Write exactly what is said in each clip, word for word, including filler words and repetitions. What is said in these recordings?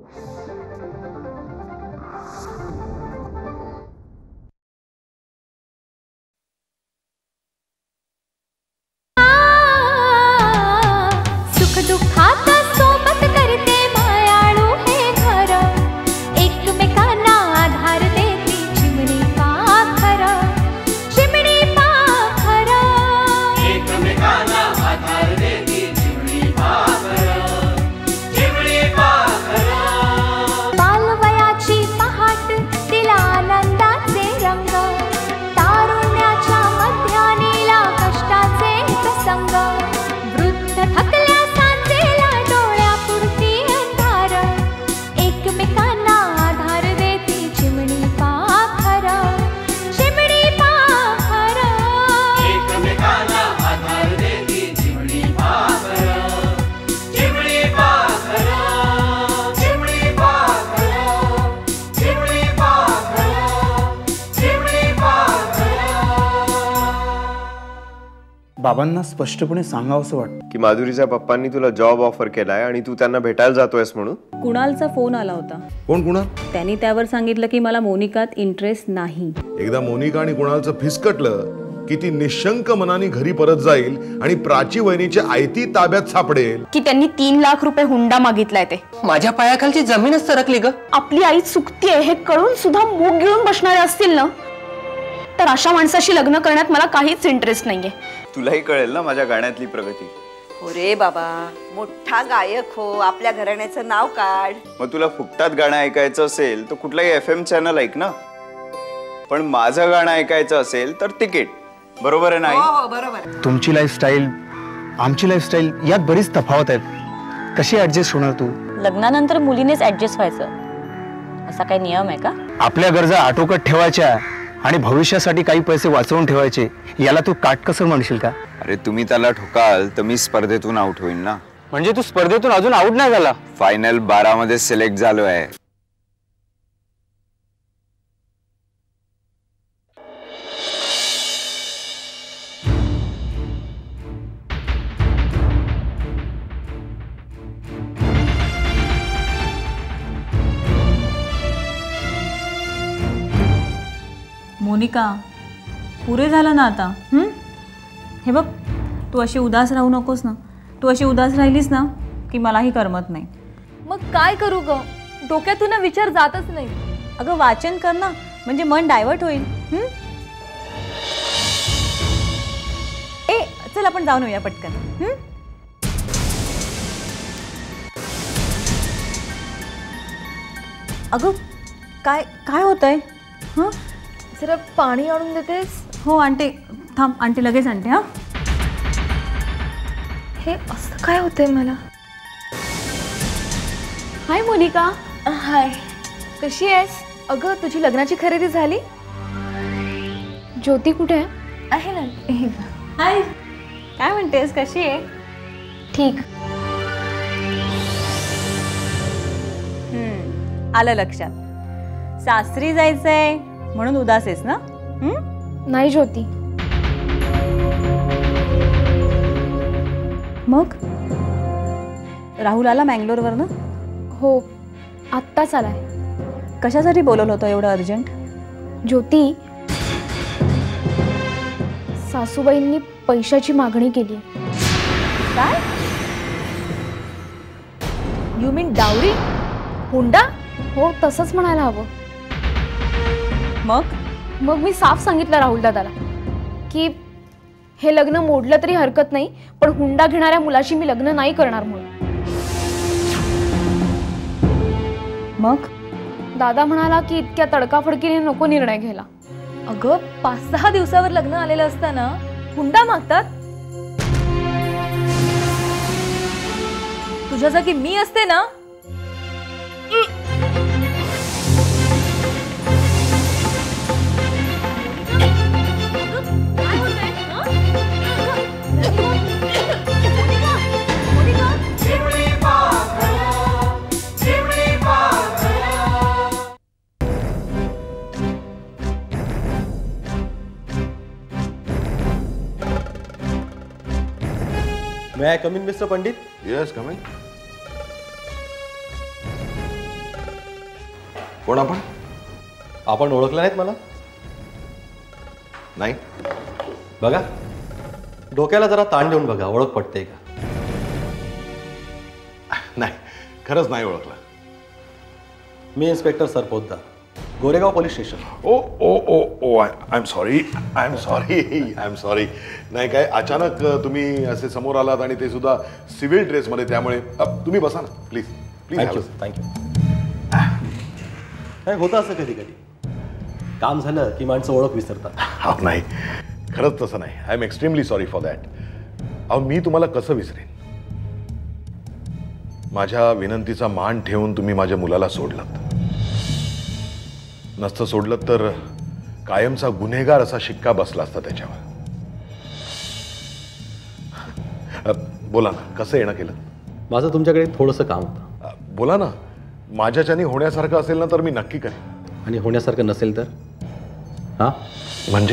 बाबांना स्पष्टपणे सांगावंसं वाटतं की माधुरीच्या पप्पांनी तुला जॉब ऑफर केलाय आणि तू त्यांना भेटायला जातोयस म्हणून. कुणालचा फोन आला होता. कोण कुणाल? त्यांनी त्यावर सांगितलं की मला मोनिकात इंटरेस्ट नाही. एकदा मोनिका आणि कुणालचं फिसकटलं की ती निशंक मनाने घरी परत जाईल आणि प्राची वहिनीच्या आयती ताब्यात सापडेल. की त्यांनी तीन लाख रुपये हुंडा मागितलाय ते. माझ्या पायाखालची जमीनच सरकली ग. आपली आई चुकतीये हे कळून सुद्धा मूग गिळून बसणारे असतील ना, तर अशा माणसाशी लग्न करण्यात मला काहीच इंटरेस्ट नाहीये. तुलाही कळेल ना माझ्या गाण्यातली प्रगती. हो रे बाबा, मोठा गायक हो, आपल्या घराण्याचं नाव काढ. मग तुला फुकटात गाणं ऐकायचं असेल तर कुठलाही एफ एम चॅनल ऐक ना, पण माझं गाणं ऐकायचं असेल तर तिकीट. बरोबर आहे नाही? हो बरोबर. तुमची लाईफस्टाईल आमची लाईफस्टाईल यात बरीच तफावत आहेत. कशी ऍडजस्ट होणार तू? लग्नानंतर मुलीनेच ऍडजस्ट व्हायचं असा काही नियम आहे का? आपल्या गरजा आटोक्यात ठेवायच्या आणि भविष्यासाठी काही पैसे वाचवून ठेवायचे, याला तू काटकसर म्हणशील का? अरे तुम्ही त्याला ठोकाल तर मी स्पर्धेतून आउट होईन ना. म्हणजे तू स्पर्धेतून अजून आउट नाही झाला? फायनल बारा मध्ये सिलेक्ट झालोय. मोनिका, पुरे झालं ना आता. हम्म, हे बघ, तू अशी उदास राहू नकोस ना. तू अशी उदास राहिलीस ना की मलाही करमत नाही. मग काय करू ग? डोक्यातून विचार जातच नाही. अगं वाचन कर ना, म्हणजे मन डायव्हर्ट होईल. हम्म, ए चल आपण जाऊन येऊया पटकन. हम्म, अगं काय काय होतंय? हं, जरा पाणी आणून देतेस? हो आणते, थांब आणते, लगेच आणते. हा, हे असं काय होतंय मला? हाय मोनिका. हाय, कशी आहेस? अगं तुझी लग्नाची खरेदी झाली? ज्योती कुठे आहे ना? हाय, काय म्हणतेस, कशी आहे? ठीक. हम्म, आलं लक्षात. सासरी जायचंय म्हणून उदास आहेस ना? हम्म, नाही ज्योती. मग राहुल आला मँगलोरवर ना? हो, आत्ताच आलाय. कशासाठी बोलवलं होतं एवढं अर्जंट? ज्योती, सासूबाईंनी पैशाची मागणी केली. काय? You mean dowry? हुंडा? हो, तसंच म्हणायला हवं. मग मग मी साफ सांगितलं राहुल दादाला की हे लग्न मोडलं तरी हरकत नाही, पण हुंडा घेणाऱ्या मुलाशी मी लग्न नाही करणार म्हणून. मग दादा म्हणाला की इतक्या तडकाफडकीने नको निर्णय घ्यायला. अगं, पाच सहा दिवसावर लग्न आलेलं असताना हुंडा मागतात? तुझ्या जागी मी असते ना. May I come in, Mister Pandit? Yes, come in. कोण आपण? आपण ओळखलं नाहीत मला? नाही. बघा, डोक्याला जरा ताण देऊन बघा, ओळख पटते का? नाही, खरंच नाही ओळखलं. मी inspector Sarpotdar, Goregaon police station. Oh oh oh oh I I am sorry I am sorry I am sorry. नाही काय अचानक तुम्ही असे समोर आलात आणि ते सुद्धा सिव्हिल ड्रेसमध्ये, त्यामुळे अ, तुम्ही बसा ना प्लीज प्लीज. Thank you thank you. नाही, होतं असं कधी कधी, काम झालं की माणसं ओळख विसरतात. हा नाही, खरंच तसं नाही. I am extremely sorry for that. अहो मी तुम्हाला कसं विसरेन? माझ्या विनंतीचा मान ठेवून तुम्ही माझ्या मुलाला सोडलात. नसतं सोडलं तर कायमचा गुन्हेगार असा शिक्का बसला असता त्याच्यावर. अ, बोला ना, कसं येणं केलं? माझं तुमच्याकडे थोडंसं काम होतं. अ, बोला ना. माझ्याच्याने होण्यासारखं असेल ना तर मी नक्की करेन. आणि होण्यासारखं नसेल तर? हां म्हणजे?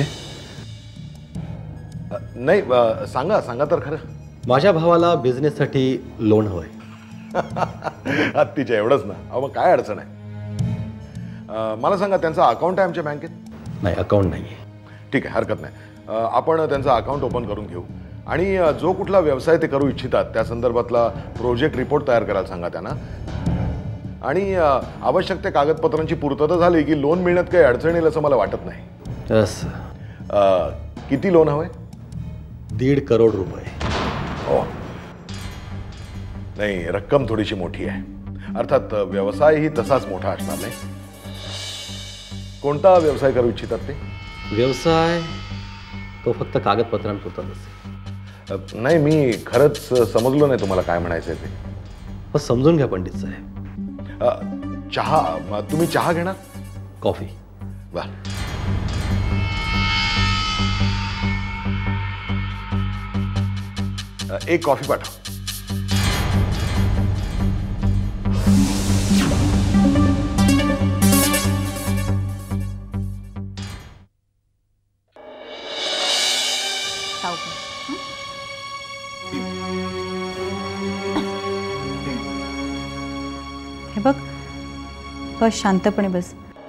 अ, नाही, अ, सांगा सांगा तर खरं. माझ्या भावाला बिझनेससाठी लोन हवंय. हत्तीच्या एवढंच ना? अहो मग काय अडचण आहे? अ, मला सांगा, त्यांचं अकाउंट आहे आमच्या बँकेत? नाही, अकाउंट नाही आहे. ठीक आहे, हरकत नाही. अ, आपण त्यांचं अकाउंट ओपन करून घेऊ आणि अ, जो कुठला व्यवसाय ते करू इच्छितात त्या संदर्भातला प्रोजेक्ट रिपोर्ट तयार करायला सांगा त्यांना. आणि अ, आवश्यक त्या कागदपत्रांची पूर्तता झाली की लोन मिळण्यात काही अडचण येईल असं मला वाटत नाही. यस. किती लोन हवंय? दीड करोड रुपये. हो. नाही, रक्कम थोडीशी मोठी आहे. अर्थात व्यवसायही तसाच मोठा असणार नाही. कोणता व्यवसाय करू इच्छितात ते? व्यवसाय तो फक्त कागदपत्रांपुरताच असेल. अ, नाही, मी खरंच समजलो नाही तुम्हाला काय म्हणायचंय ते. मग समजून घ्या पंडित साहेब. अ, चहा, म, तुम्ही चहा घेणार? कॉफी. वा. अ, एक कॉफी पाठव. हे बघ, बस शांतपणे बस.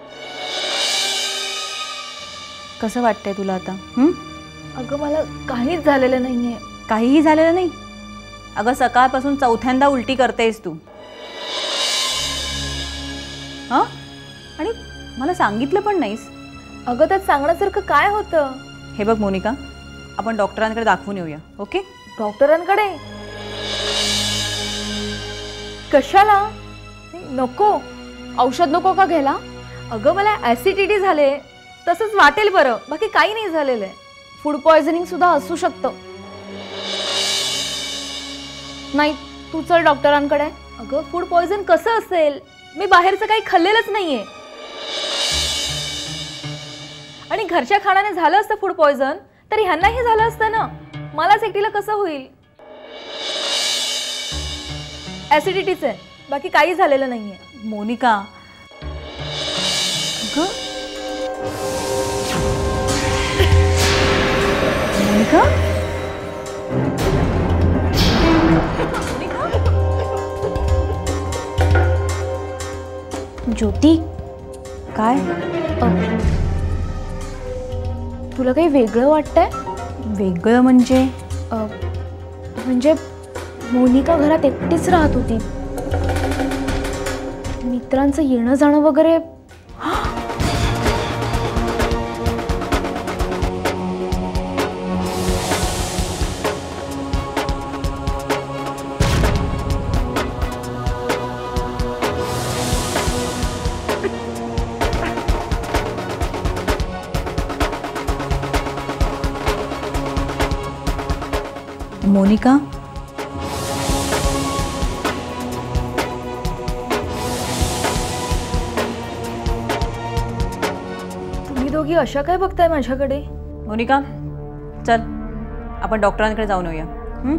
कसं वाटतंय तुला आता? हं? अगं मला काहीच झालेलं नाहीये. काहीही झालेलं नाही? अगं सकाळपासून चौथ्यांदा उलटी करतेस तू. हां, आणि मला सांगितलं पण नाहीस. अगं त्यात सांगण्यासारखं काय होतं? हे बघ मोनिका, आपण डॉक्टरांकडे दाखवून येऊया. ओके? डॉक्टरांकडे? कशाला? नको, औषध नको का घ्यायला? अगं मला ऍसिडिटी झाले, तसंच वाटेल बरं, बाकी काही नाही झालेलं आहे. फूड पॉयझनिंग सुद्धा असू शकतं. नाही, तू चल डॉक्टरांकडे. अगं फूड पॉयझन कसं असेल? मी बाहेरचं काही खाल्लेलंच नाहीये. आणि घरच्या खाण्याने झालं असतं फूड पॉयझन तर ह्यांनाही झालं असतं ना. मलाच एकटीला कसं होईल? ऍसिडिटीच आहे, बाकी काही झालेलं नाहीये. मोनिका, अगं मोनिका, ज्योती, काय? तुला काही वेगळं वाटतंय? वेगळं म्हणजे? अ, म्हणजे मोनिका घरात एकटीच राहत होती. मित्रांचं येणं जाणं वगैरे. मोनिका, तुम्ही दोघी अशा काय बघताय माझ्याकडे? मोनिका, चल आपण डॉक्टरांकडे जाऊन येऊया. हं?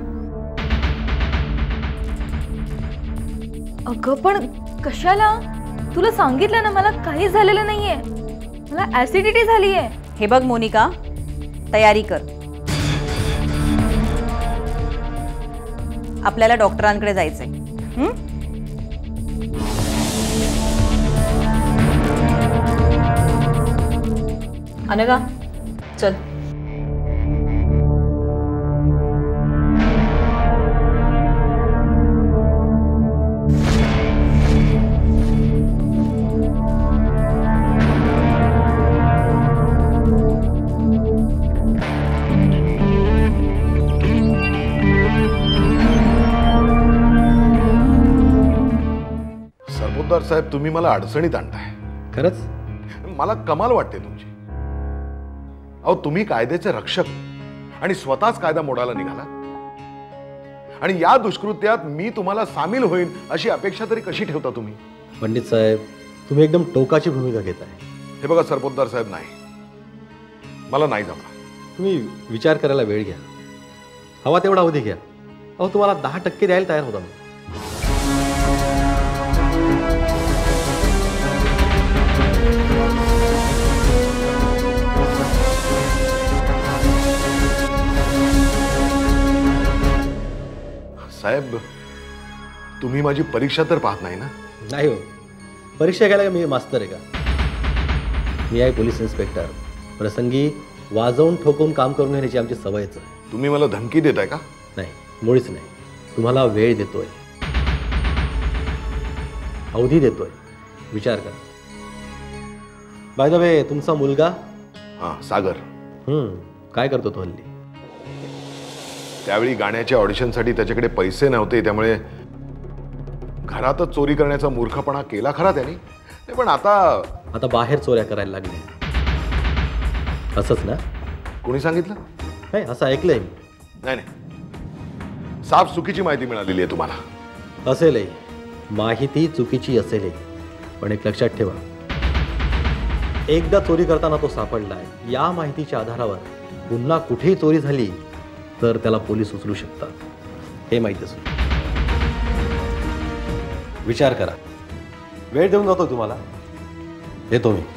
अगं पण कशाला? तुला सांगितलं ना मला काही झालेलं नाहीये. मला ऍसिडिटी झालीये. हे बघ मोनिका, तयारी कर. आपल्याला डॉक्टरांकडे जायचंय. हं? अनघा चल. सरपोतदार साहेब, तुम्ही मला अडचणीत आणताय. खरंच मला कमाल वाटते तुमची. अहो, तुम्ही कायद्याचे रक्षक आणि स्वतःच कायदा मोडायला निघाला, आणि या दुष्कृत्यात मी तुम्हाला सामील होईन अशी अपेक्षा तरी कशी ठेवता तुम्ही? पंडित साहेब, तुम्ही एकदम टोकाची भूमिका घेताय. हे बघा सरपोतदार साहेब, नाही, मला नाही जमणार. तुम्ही विचार करायला वेळ घ्या, हवा तेवढा अवधी घ्या. अहो, तुम्हाला दहा टक्के द्यायला तयार होता मी. साहेब, तुम्ही माझी परीक्षा तर पाहत नाही ना? नाही हो, परीक्षा घ्यायला का मी मास्तर आहे का? मी आहे पोलीस इन्स्पेक्टर. प्रसंगी वाजवून ठोकून काम करून घेण्याची आमची सवयच आहे. तुम्ही मला धमकी देताय का? नाही, मुळीच नाही. तुम्हाला वेळ देतोय, अवधी देतोय, विचार करा. बाय द वे, तुमचा मुलगा? हां, सागर. हम्म, काय करतो तो हल्ली? त्यावेळी गाण्याच्या ऑडिशनसाठी त्याच्याकडे पैसे नव्हते, त्यामुळे घरातच चोरी करण्याचा मूर्खपणा केला खरा त्याने. पण आता आता बाहेर चोऱ्या करायला लागले, असंच ना? कोणी सांगितलं? नाही, असं ऐकलंय मी. नाही नाही, साफ चुकीची माहिती मिळालेली आहे तुम्हाला. असेलही, माहिती चुकीची असेलही, पण एक लक्षात ठेवा, एकदा चोरी करताना तो सापडलाय, या माहितीच्या आधारावर पुन्हा कुठेही चोरी झाली तर त्याला पोलीस उचलू शकतात, हे माहिती असून. विचार करा. वेळ देऊन जातो तुम्हाला, येतो मी.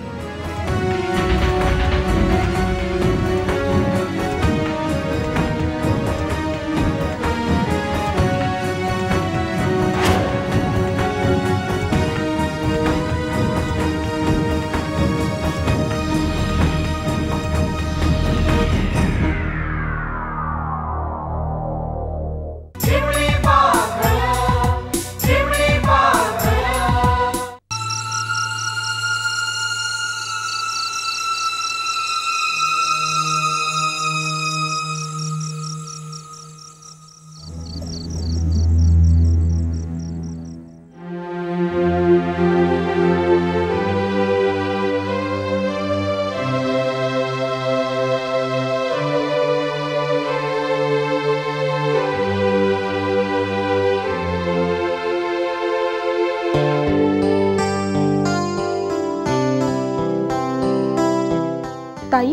ताई,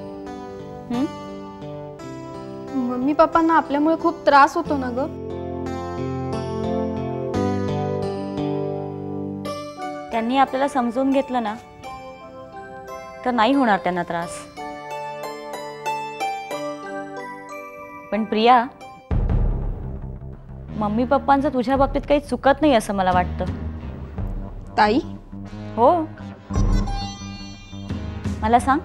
मम्मी पप्पांना आपल्यामुळे खूप त्रास होतो ना ग? त्यांनी आपल्याला समजून घेतलं ना तर नाही होणार त्यांना त्रास. पण प्रिया, मम्मी पप्पांचं तुझ्या बाबतीत काही चुकत नाही असं मला वाटतं. ताई? हो, मला सांग,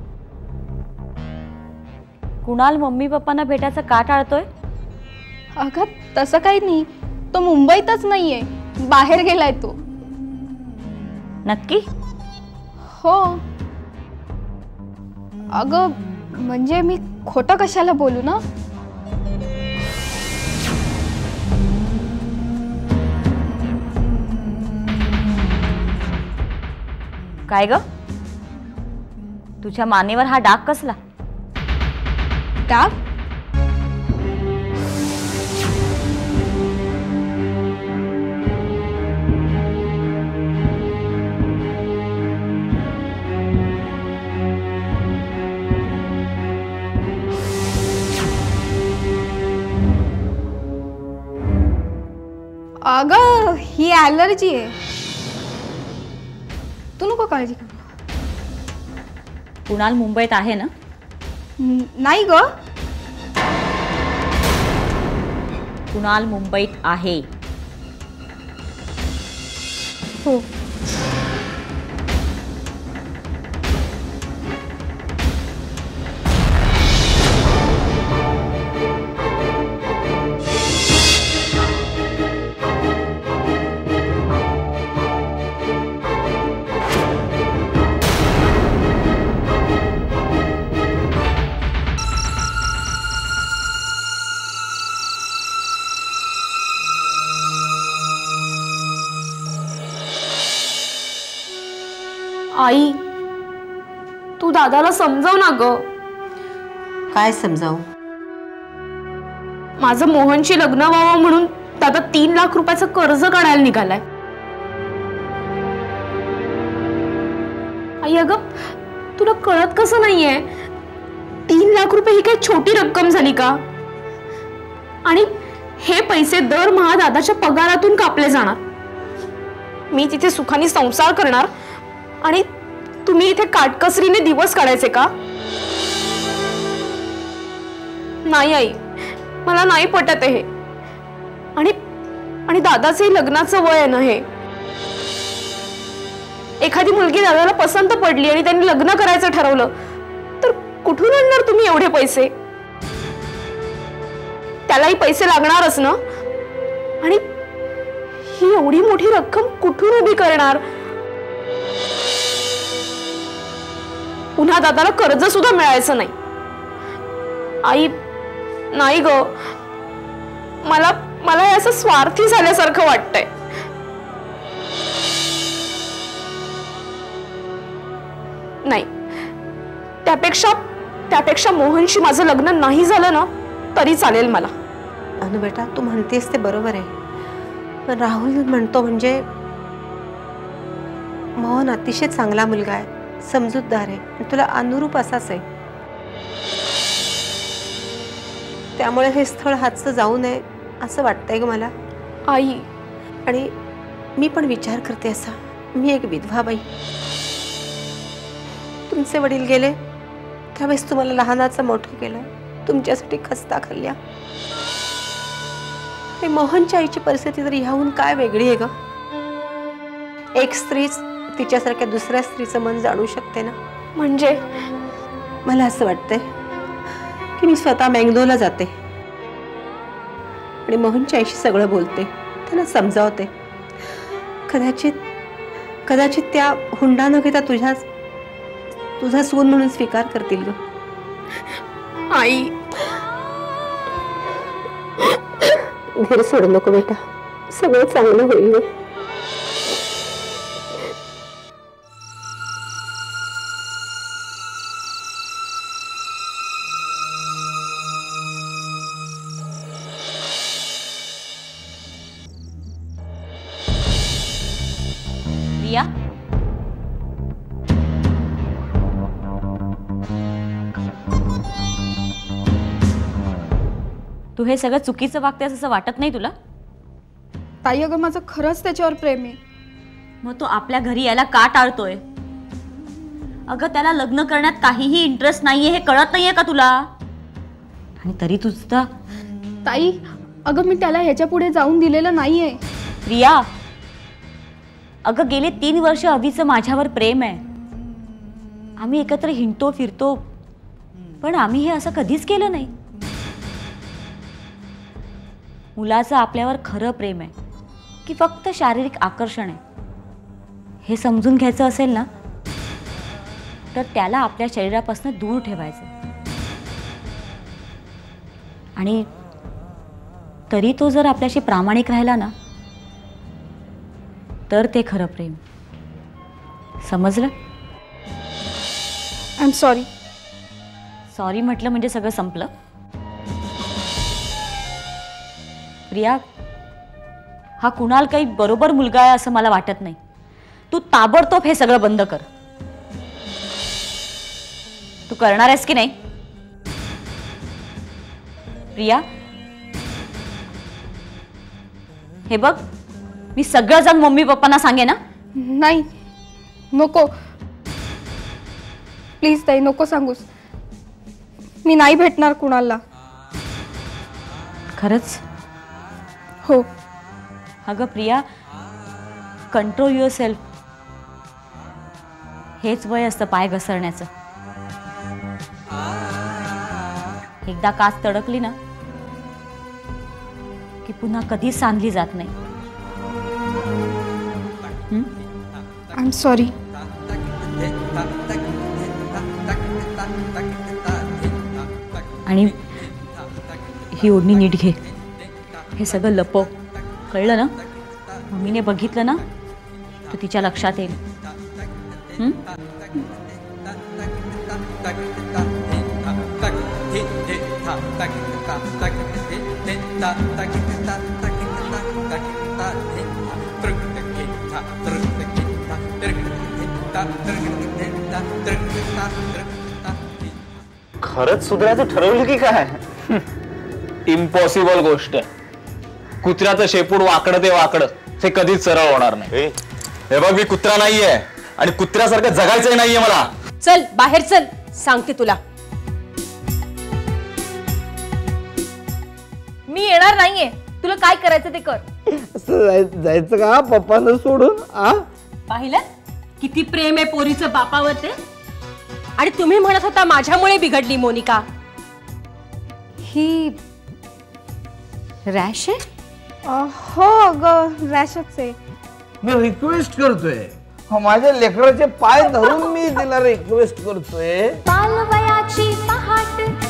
कुणाल मम्मी पप्पांना भेटायचं का टाळतोय? अगं तसं काही नाही, तो मुंबईतच नाहीये, बाहेर गेलाय तो. नक्की? हो. अगं म्हणजे मी खोटं कशाला बोलू ना. काय ग, तुझ्या मानेवर हा डाग कसला? डाग? अगं ही ॲलर्जी आहे, तू नको काळजी करू. कुणाल मुंबईत आहे ना? नाही ग. कुणाल मुंबईत आहे. हो. आई, तू दादाला समजाव ना ग. काय समजावू? माझं मोहनशी लग्न व्हावं म्हणून दादा तीन लाख रुपयाचं कर्ज काढायला निघालाय. आई अगं, तुला कळत कसं नाहीये? तीन लाख रुपये ही काही छोटी रक्कम झाली का? आणि हे पैसे दरमहा दादाच्या पगारातून कापले जाणार. मी तिथे सुखाने संसार करणार आणि तुम्ही इथे काटकसरीने दिवस काढायचे का? नाही आई, मला नाही पटत हे. आणि आणि दादाचे लग्नाचं वय आहे ना हे. एखादी मुलगी दादाला पसंत पडली आणि त्यांनी लग्न करायचं ठरवलं तर कुठून आणणार तुम्ही एवढे पैसे? त्यालाही पैसे लागणारच ना. आणि ही एवढी मोठी रक्कम कुठून उभी करणार? पुन्हा दादाला कर्ज सुद्धा मिळायचं नाही. आई नाही ग, मला मला हे असं स्वार्थी झाल्यासारखं वाटतंय. नाही, त्यापेक्षा त्यापेक्षा मोहनशी माझं लग्न नाही झालं ना तरी चालेल मला. अनु बेटा, तू म्हणतेस ते बरोबर आहे, पण राहुल म्हणतो म्हणजे मोहन अतिशय चांगला मुलगा आहे, समजूतदार आहे आणि तुला अनुरूप असाच आहे. त्यामुळे हे स्थळ हातचं जाऊ नये असं वाटतंय ग मला. आई, आणि मी पण विचार करते असा. मी एक विधवा बाई. तुमचे वडील गेले त्यावेळेस तुम्हाला लहानाचं मोठं केलं, तुमच्यासाठी खस्ता खाल्ल्या. मोहनच्या आईची परिस्थिती तर ह्याहून काय वेगळी आहे ग. एक स्त्रीच तिच्यासारख्या दुसऱ्या स्त्रीचं मन जाणू शकते ना. म्हणजे मला असं वाटतंय की मी स्वतः मँगलोला जाते आणि मोहनच्या आईशी सगळं बोलते, त्यांना समजावते. कदाचित कदाचित त्या हुंडा न घेता तुझ्या तुझा सून म्हणून स्वीकार करतील ग. आई, धीर सोडू नको बेटा, सगळं चांगलं होईल. रिया, तू हे सगळं चुकीचं वागतेस असं वाटत नाही तुला? ताई अगं, माझं खरंच त्याच्यावर प्रेम आहे. मग तो आपल्या घरी यायला का टाळतोय? अगं, त्याला लग्न करण्यात काहीही इंटरेस्ट नाहीये हे कळत नाहीये का तुला? आणि तरी तू सुद्धा. ताई अगं, मी त्याला ह्याच्या पुढे जाऊन दिलेलं नाहीये. रिया, अगं गेले तीन वर्ष अभिचं माझ्यावर प्रेम आहे. आम्ही एकत्र हिंडतो फिरतो, पण आम्ही हे असं कधीच केलं नाही. मुलाचं आपल्यावर खरं प्रेम आहे की फक्त शारीरिक आकर्षण आहे हे समजून घ्यायचं असेल ना तर त्याला आपल्या शरीरापासून दूर ठेवायचं. आणि तरी तो जर आपल्याशी प्रामाणिक राहिला ना तर ते खरं प्रेम. समजलं? I am sorry. सॉरी म्हटलं म्हणजे सगळं संपलं? प्रिया, हा कुणाल काही बरोबर मुलगा आहे असं मला वाटत नाही. तू ताबडतोब हे सगळं बंद कर. तू करणार आहेस की नाही? प्रिया, हे बघ, मी सगळं जाऊन मम्मी पप्पांना सांगे ना. नाही, नको प्लीज ताई, नको सांगूस. मी नाही भेटणार कुणाला. खरंच? हो. अगं प्रिया, कंट्रोल युअर सेल्फ. हेच वय असतं पाय घसरण्याचं. एकदा काच तडकली ना की पुन्हा कधीच सांधली जात नाही. I am sorry. आणि ही ओढणी नीट घे. हे सगळं लपव, कळलं ना? मम्मीने बघितलं ना तर तिच्या लक्षात येईल. खरंच सुधारायचं ठरवलं की काय? इम्पॉसिबल गोष्ट आहे. कुत्र्याचं शेपूट वाकडं ते वाकडं हे कधीच सरळ होणार नाही. हे बघ, मी कुत्रा नाहीये आणि कुत्र्यासारखं जगायचंही नाहीये मला. चल बाहेर चल, सांगते तुला. मी येणार नाहीये. तुला काय करायचं ते कर. जायचं का पप्पांना सोडून? आ पाहिलं किती प्रेम आहे पोरीचं बापावर ते. आणि तुम्ही म्हणत होता माझ्यामुळे बिघडली मोनिका. ही रॅश आहे? हो अगं रॅशच आहे. मी रिक्वेस्ट करतोय, माझ्या लेकराचे पाय धरून मी तिला रिक्वेस्ट करतोय. बालवयाची पहाट